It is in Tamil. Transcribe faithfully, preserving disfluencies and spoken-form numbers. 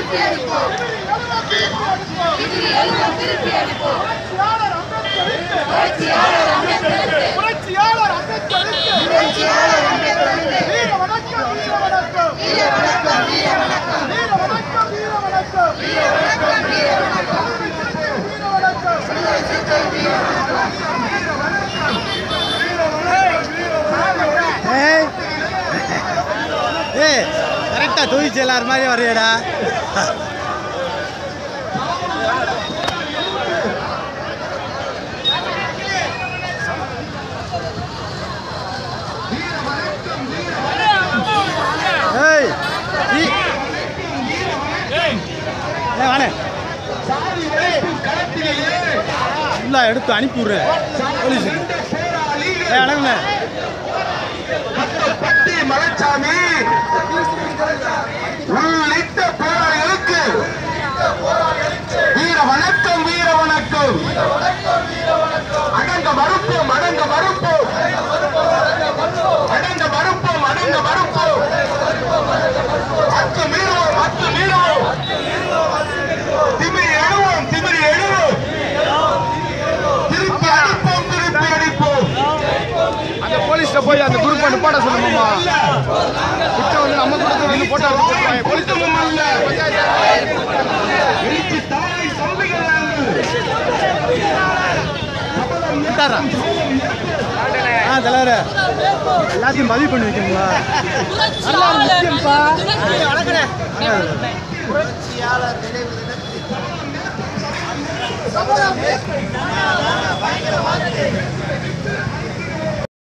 கரெக்டா தூயிச்சு எல்லாரும் மாதிரி வரையடா. எடுத்து அனுப்பி விடுறேன் போலீஸுக்கு. மலைச்சாமி உள்ளிட்ட போராளிகளுக்கு வீர வணக்கம், வீர வணக்கம். அடங்க மறுப்போம், அடங்க மறுப்போம், அடங்க மறுப்போம், அடங்க மறுப்போம். அத்து மீறுவோம், அத்து மீறுவோம். திமிரி எழுவோம், திமிரி எழுவோம். திருப்பி அடிப்போம், திருப்பி அடிப்போம். அந்த போலீஸ்ல போய் அந்த குரூப் பண்ணி போட சொல்லுமாமா. குற்றம் வந்து நம்ம குடுத்து வந்து போட்டா போலீஸ் அல்ல. எழுச்சி தாய் சொல்லுங்கள். ஆ தலைவர எல்லாத்தையும் பதிவு பண்ணி வைக்கணுங்களா? முக்கியம்ப்பா. புரட்சியாளர் நினைவு தினத்தில் பயங்கரவாதத்தை